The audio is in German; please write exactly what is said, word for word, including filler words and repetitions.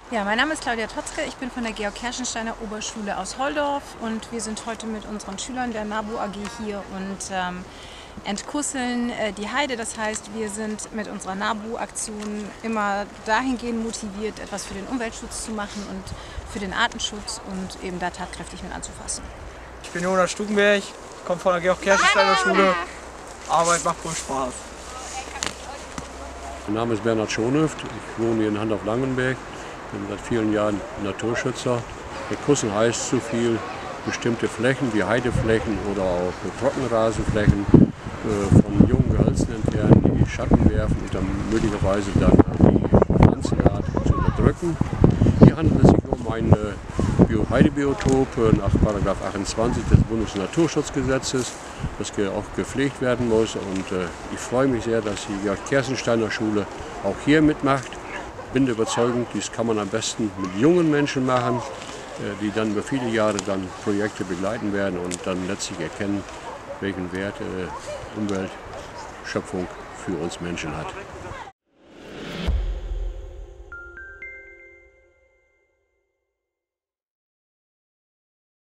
Ja, mein Name ist Claudia Totzke, ich bin von der Georg-Kerschensteiner Oberschule aus Holdorf und wir sind heute mit unseren Schülern der NABU A G hier und ähm, entkusseln äh, die Heide. Das heißt, wir sind mit unserer NABU-Aktion immer dahingehend motiviert, etwas für den Umweltschutz zu machen und für den Artenschutz und eben da tatkräftig mit anzufassen. Ich bin Jonas Stukenberg, komme von der Georg-Kerschensteiner Schule. Arbeit macht wohl Spaß. Mein Name ist Bernhard Schonhöft, ich wohne hier in Handorf-Langenberg, bin seit vielen Jahren Naturschützer. Entkussen heißt so viel, bestimmte Flächen wie Heideflächen oder auch Trockenrasenflächen äh, von jungen Gehölzen entfernen, die Schatten werfen und dann möglicherweise dann die Pflanzenart zu unterdrücken. Hier handelt es sich um ein Bio Heidebiotop nach Paragraph achtundzwanzig des Bundesnaturschutzgesetzes, das auch gepflegt werden muss. Und äh, ich freue mich sehr, dass die Georg-Kerschensteiner Schule auch hier mitmacht. Ich bin der Überzeugung, dies kann man am besten mit jungen Menschen machen, äh, die dann über viele Jahre dann Projekte begleiten werden und dann letztlich erkennen, welchen Wert äh, Umweltschöpfung für uns Menschen hat.